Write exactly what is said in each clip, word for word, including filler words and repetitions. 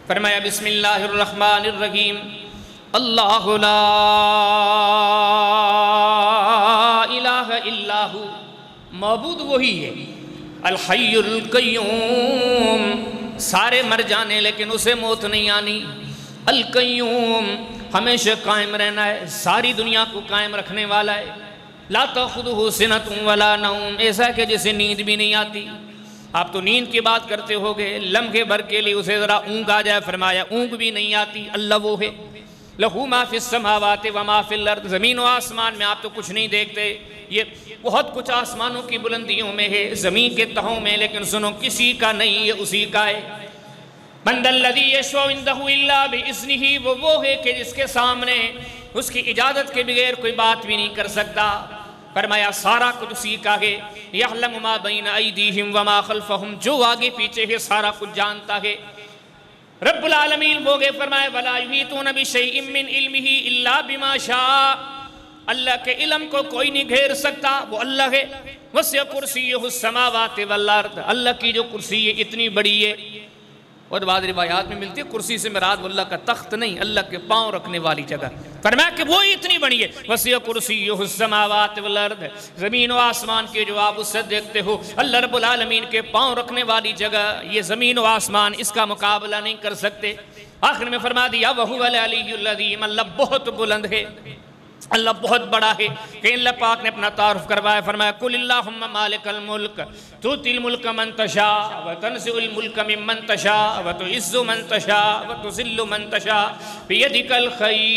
फरमाया बिस्मिल्लाहिर्रहमानिर्रहीम, अल्लाहु ला इलाहा इल्लाहु, मौबूद वही है, अल हय्युल कय्यूम, सारे मर जाने लेकिन उसे मौत नहीं आनी, अल कय्यूम, हमेशा कायम रहना है, सारी दुनिया को कायम रखने वाला है, ला तख़ुदुहु सिनतुन वला नौम, ऐसा कि जिसे नींद भी नहीं आती। आप तो नींद की बात करते होगे, लम्हे भर के लिए उसे ज़रा ऊँग आ जाए, फरमाया ऊँग भी नहीं आती, अल्लाह वो है। लहू मा फिस समावाति व मा फिल अर्द, ज़मीन व आसमान में आप तो कुछ नहीं देखते, ये बहुत कुछ आसमानों की बुलंदियों में है, ज़मीन के तहों में, लेकिन सुनो किसी का नहीं, ये उसी का है। मंदल्लज़ी यशफ़उ इंदहु इल्ला बिइज़्निही, वो वो है कि जिसके सामने उसकी इजाज़त के बगैर कोई बात भी नहीं कर सकता। फरमाया सारा कुछ उसी का है, यअलमु मा बैन अयदीहिम व मा खल्फहुम, जो आगे पीछे है सारा कुछ जानता है। रब्बुल आलमीन वो गए, फरमाया वला युहीतूना बिशैइन मिन इल्मिही इल्ला बिमा शाअ, अल्लाह के इल्म को कोई नहीं घेर सकता, वो अल्लाह है। वसिअ कुर्सियुहुस समावाति वल अर्द, अल्लाह की जो कुर्सी है इतनी बड़ी है। और बाद रिवायात में मिलती है कुर्सी से मुराद अल्लाह का तख्त नहीं, अल्लाह के पाँव रखने वाली जगह। फरमाया कि वो इतनी बड़ी है, वसिअ कुर्सियुहुस समावाति वल अर्द, ज़मीन व आसमान के जो आप उससे देखते हो, अल्लाह रब्बुल आलमीन के पाँव रखने वाली जगह, ये ज़मीन व आसमान इसका मुकाबला नहीं कर सकते। आखिर में फरमा दिया वहुवल अलीयुल अज़ीम, अल्लाह बहुत बुलंद है, अल्लाह बहुत बड़ा है। कि अल्लाह पाक ने अपना तारुफ करवाया, फरमाया कुलिल्लाहुम्मा मालिकल मुल्क तुतिल मुल्क मन तशा व तनज़िउल मुल्क मिम्मन तशा व तुइज़्ज़ु मन तशा व तुज़िल्लु मन तशा बियदिकल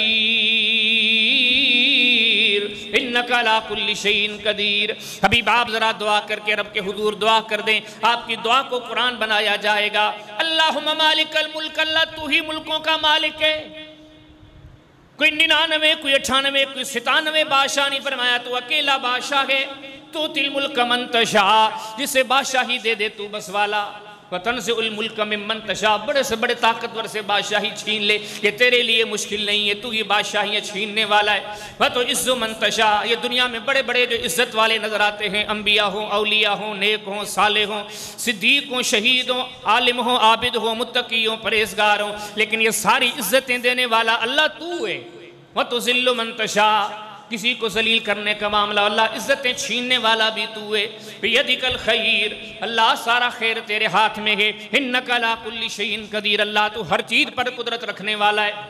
खैर इन्नका अला कुल्लि शैइन कदीर। हबीब आप जरा दुआ करके रब के हुजूर दुआ कर दें, आपकी दुआ को कुरान बनाया जाएगा। अल्लाहुम्मा मालिकल मुल्क, अल्लाह तू ही मुल्कों का मालिक है, कोई निन्यानवे, कोई अठानवे, कोई सतानवे बादशाह नहीं, फरमाया तू अकेला बादशाह है। तू तिल मुल्क मन तशा, जिसे बादशाही दे दे तू बस वाला। वतनज़िउल मुल्क मिम्मन तशा, बड़े से बड़े ताकतवर से बादशाही छीन ले, ये तेरे लिए मुश्किल नहीं है, तू ये बादशाहियाँ छीनने वाला है। वह तो इज़्ज़ु मन तशा, ये दुनिया में बड़े बड़े जो इज़्ज़त वाले नजर आते हैं, अम्बिया हों, औलिया हों, नेक हों, साले हों, सिद्दीक हों, शहीद हों, आलिम हों, आबिद हों, मुत्तकी हों, परहेजगार हों, लेकिन ये सारी इज़्ज़तें देने वाला अल्लाह तू है। वह तो ज़िल्लु मन तशा, किसी को जलील करने का मामला, अल्लाह इज्जतें छीनने वाला भी तू है। बियदिकल खैर, अल्लाह सारा खैर तेरे हाथ में है। इन्नका अला कुल्लि शैइन कदीर, अल्लाह तू हर चीज पर कुदरत रखने वाला है।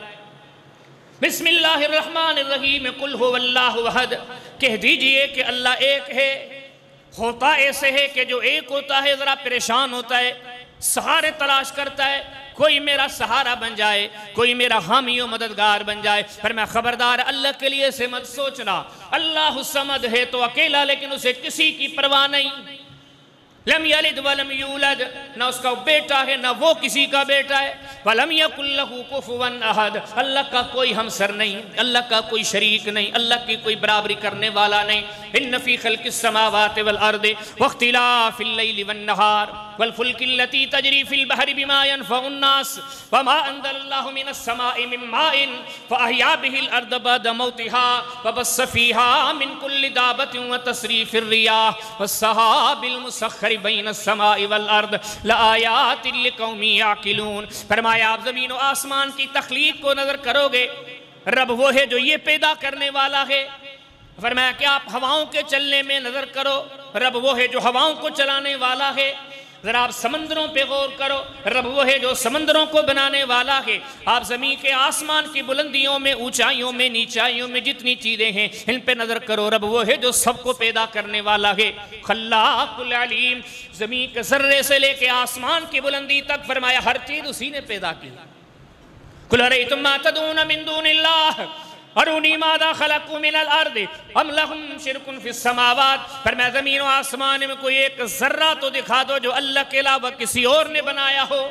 बिस्मिल्लाहिर्रहमानिर्रहीम, कुल हुवल्लाहु अहद, कह दीजिए कि अल्लाह एक है। होता ऐसे है कि जो एक होता है जरा परेशान होता है, सहारे तलाश करता है, कोई मेरा सहारा बन जाए, कोई मेरा हामी और मददगार बन जाए। पर मैं खबरदार, अल्लाह के लिए से मत सोचना। अल्लाह समद है तो अकेला, लेकिन उसे किसी की परवाह नहीं। लम यलिद वलम यूलद, ना उसका बेटा है ना वो किसी का बेटा है। वलम यकुल लहू कुफुवन अहद, अल्लाह का कोई हमसर नहीं, अल्लाह का कोई शरीक नहीं, अल्लाह की कोई बराबरी करने वाला नहीं। इन्न फी खल्किस समावाति वल अर्दि वख्तिलाफिल लैलि वन नहार वल फुल्किल लती तजरी फिल बहरि बिमा यनफउन नास वमा अंज़लल्लाहु मिनस समाइ मिन माइन फअहया बिहिल अर्द बअद मौतिहा वबस्स फीहा मिन कुल्लि दाबतिन व तसरीफिर रियाह वस्सहाबिल मुसख्खरि बैनस समाइ वल अर्द लआयातिन लिकौमि याकिलून। फरमाया आप ज़मीन व आसमान की तख्लीक को नजर करोगे, रब वो है जो ये पैदा करने वाला है। फरमाया कि आप हवाओं के चलने में नजर करो, रब वो है जो हवाओं को चलाने वाला है। जरा आप समंदरों पे गौर करो, रब वो है जो समंदरों को बनाने वाला है। आप जमीन के आसमान की बुलंदियों में, ऊंचाइयों में, नीचाइयों में जितनी चीजें हैं इन पे नजर करो, रब वो है जो सबको पैदा करने वाला है। खल्लाकुल अलीम, जमीन के जर्रे से लेके आसमान की बुलंदी तक फरमाया हर चीज उसी ने पैदा की। कुल अरअयतुम मा तदऊन मिन दूनिल्लाह अरूनी मादा खलक़ू मिनल अर्दि अम लहुम शिरकुन फिस समावात। पर मैं ज़मीन व आसमान में कोई एक जर्रा तो दिखा दो जो अल्लाह के अलावा किसी और ने बनाया हो।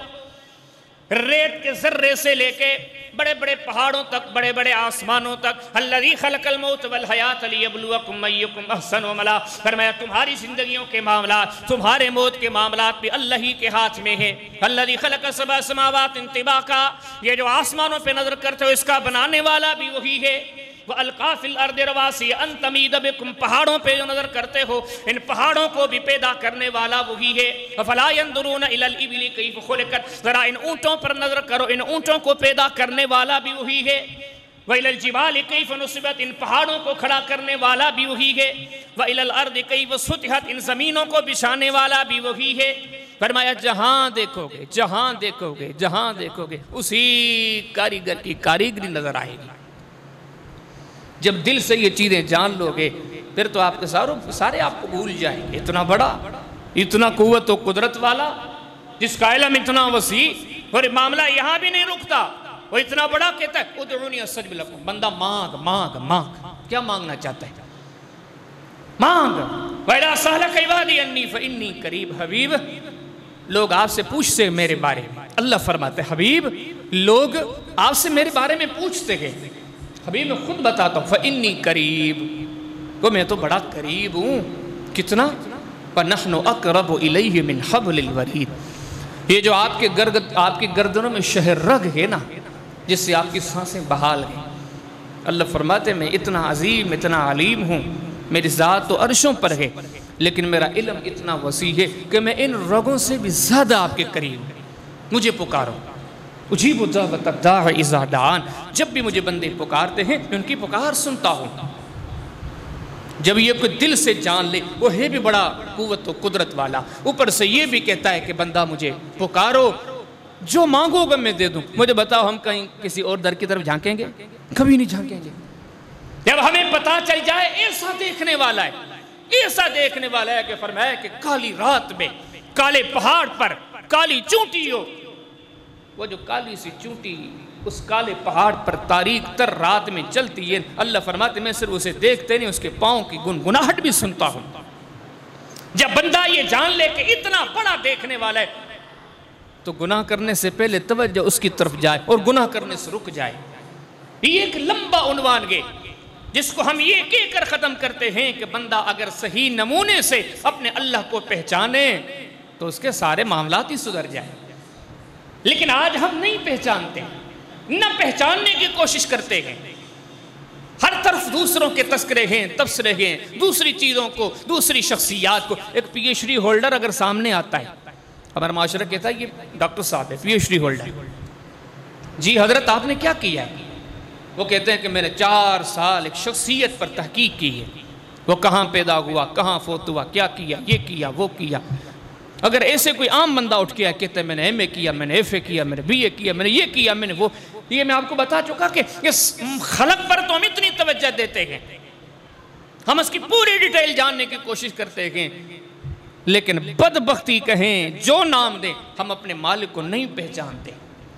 रेत के जर्रे से लेके बड़े बड़े पहाड़ों तक, बड़े बड़े आसमानों तक। अल्लज़ी खलक़ल मौत वल हयात लियब्लुवकुम अय्युकुम अहसनु अमला। फरमाया तुम्हारी जिंदगियों के मामला, तुम्हारे मौत के मामला भी अल्लाह ही के हाथ में है। अल्लज़ी खलक़ सबअ समावातिन तिबाका, ये जो आसमानों पे नजर करते हो इसका बनाने वाला भी वही है। व अलका फिल अर्दि रवासी अन तमीद बिकुम, पहाड़ों पे जो नजर करते हो इन पहाड़ों को भी पैदा करने वाला वही है। फला यंजुरून इलल इबिली कैफ खुलिकत, जरा इन ऊँटों पर नजर करो, इन ऊँटों को पैदा करने वाला भी वही है। व इलल जिबाल कैफ नुसिबत, इन पहाड़ों को खड़ा करने वाला भी वही है। व इलल अर्दि कैफ सुतिहत, इन जमीनों को बिछाने वाला भी वही है। फरमाया जहां देखोगे जहां देखोगे जहां देखोगे उसी कारीगर की कारीगरी नजर आएगी। जब दिल से ये चीजें जान लोगे फिर तो आपके सारों सारे आपको भूल जाएंगे। इतना बड़ा, इतना कुव्वत और कुदरत वाला, जिसका इल्म इतना वसी, और मामला यहाँ भी नहीं रुकता, वो इतना बड़ा कहता है उदऊनी अस्तजिब लकुम, बंदा मांग मांग मांग, क्या मांगना चाहता है मांग। वैला सहलक इबादी अन्नी फइन्नी करीब, हबीब लोग आपसे पूछते हैं मेरे बारे में, अल्लाह फरमाते हबीब लोग आपसे मेरे बारे में पूछते हैं, हबीब मैं खुद बताता हूँ फइन्नी करीब, वो मैं तो बड़ा करीब हूँ। कितना? फनहनु अक़रबु इलैहि मिन हब्लिल वरीद, ये जो आपके गर्द आपकी गर्दनों में शहरग है ना, जिससे आपकी सांसें बहाल हैं, अल्लाह फरमाते मैं इतना अजीम इतना अलीम हूँ, मेरी ज़ात तो अर्शों पर है लेकिन मेरा इल्म इतना वसी है कि मैं इन रगों से भी ज़्यादा आपके करीब हूँ। मुझे पुकारो, उजीबु दावत दाअ इज़ा दाअन, जब भी मुझे बंदे पुकारते हैं मैं उनकी पुकार सुनता हूँ। जब ये कोई दिल से जान ले वो है भी बड़ा कुव्वत व कुदरत वाला, ऊपर से ये भी कहता है कि बंदा मुझे पुकारो, जो मांगोगा मैं दे दूँ। मुझे बताओ हम कहीं किसी और दर की तरफ झांकेंगे? कभी नहीं झांकेंगे। जब हमें पता चल जाए ऐसा देखने वाला है, ऐसा देखने वाला है कि फरमाया कि काली रात में काले पहाड़ पर काली चूंटी हो, वो जो काली सी चूंटी उस काले पहाड़ पर तारीख तर रात में चलती है, अल्लाह फरमाते मैं सिर्फ उसे देखते नहीं उसके पाँव की गुनगुनाहट भी सुनता हूँ। जब बंदा ये जान ले कि इतना बड़ा देखने वाला है तो गुनाह करने से पहले तवज्जो उसकी तरफ जाए और गुनाह करने से रुक जाए। ये एक लंबा उन्वान है जिसको हम ये कहकर ख़त्म करते हैं कि बंदा अगर सही नमूने से अपने अल्लाह को पहचाने तो उसके सारे मामलात ही सुधर जाए। लेकिन आज हम नहीं पहचानते, न पहचानने की कोशिश करते हैं, हर तरफ दूसरों के तस्करे हैं, तबसरे हैं, दूसरी चीज़ों को, दूसरी शख्सियात को। एक पीएचडी होल्डर अगर सामने आता है, हमारा माशरा कहता है ये डॉक्टर साहब है पीएचडी होल्डर, जी हजरत आपने क्या किया है? वो कहते हैं कि मैंने चार साल एक शख्सियत पर तहकीक की है, वो कहाँ पैदा हुआ, कहाँ फोत हुआ, क्या किया, ये किया, वो किया। अगर ऐसे कोई आम बंदा उठ के कहते हैं मैंने एम ए किया, मैंने एफ ए किया, मैंने बी ए किया, मैंने ये किया, मैंने वो, ये मैं आपको बता चुका कि इस खलक पर तो हम इतनी तवज्जो देते हैं, हम उसकी पूरी डिटेल जानने की कोशिश करते हैं, लेकिन बदबख्ती कहें जो नाम दें हम अपने मालिक को नहीं पहचानते।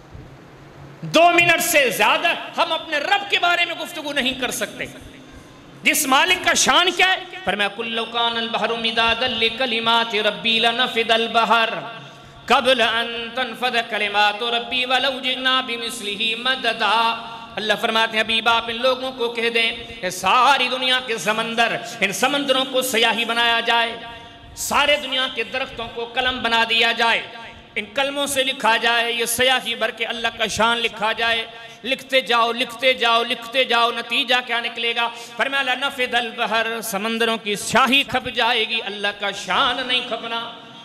दो मिनट से ज्यादा हम अपने रब के बारे में गुफ्तगू नहीं कर सकते, जिस मालिक का शान क्या है। फरमाया कुल्लु कानल बहरु मिदादल लिकलिमाति रब्बी लनफिदल बहर क़ब्ल अन तनफद कलिमातु रब्बी वलौ जिना बिमिस्लिही मददा। अल्लाह फरमाते हैं हबीब आप इन लोगों को कह दें कि सारी दुनिया के समंदर, इन समंदरों को स्याही बनाया जाए, सारे दुनिया के दरख्तों को कलम बना दिया जाए, इन कलमों से लिखा जाए, ये स्याही भर के अल्लाह का शान लिखा जाए, लिखते जाओ लिखते जाओ लिखते जाओ, नतीजा क्या निकलेगा? फरमाया नफिदल बहर, समंदरों की स्याही खप जाएगी, अल्लाह का शान नहीं खपना।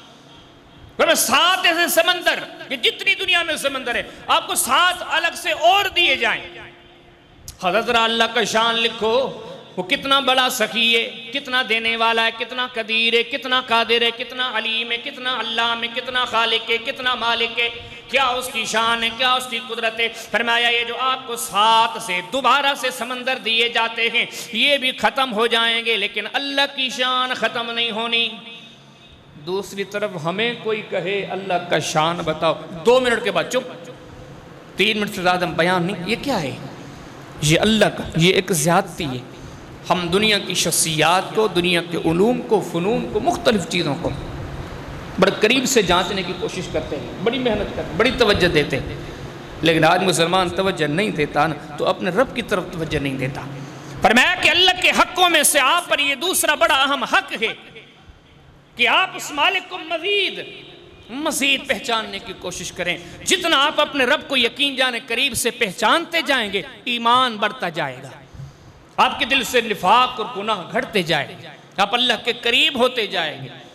सात ऐसे समंदर, ये जितनी दुनिया में समंदर है आपको सात अलग से और दिए जाएं, हज़रत अल्लाह का शान लिखो, वो कितना बड़ा सखी है, कितना देने वाला है, कितना कदीर है, कितना कादिर है, कितना अलीम है, कितना अल्लाह है, कितना खालिक है, कितना मालिक है, क्या उसकी शान है, क्या उसकी कुदरत है। फरमाया ये जो आपको सात से दोबारा से समंदर दिए जाते हैं ये भी ख़त्म हो जाएंगे, लेकिन अल्लाह की शान ख़त्म नहीं होनी। दूसरी तरफ हमें कोई कहे अल्लाह का शान बताओ, दो मिनट के बाद चुप, तीन मिनट से ज़्यादा बयान नहीं। ये क्या है? ये अल्लाह का, ये एक ज़्यादती है। हम दुनिया की शख्सियात को, दुनिया के उलूम को, फ़नून को, मुख्तलिफ़ चीज़ों को बड़े करीब से जांचने की कोशिश करते हैं, बड़ी मेहनत करते हैं, बड़ी तवज्जो देते हैं, लेकिन आज मुसलमान तवज्जो नहीं देता ना तो अपने रब की तरफ तवज्जो नहीं देता। फरमाया कि अल्लाह के हक़ों में से आप पर ये दूसरा बड़ा अहम हक़ है कि आप उस मालिक को मज़ीद मज़ीद पहचानने की कोशिश करें। जितना आप अपने रब को यकीन जाने करीब से पहचानते जाएंगे ईमान बढ़ता जाएगा, आपके दिल से निफाक और गुनाह घटते जाएंगे, आप अल्लाह के करीब होते जाएंगे।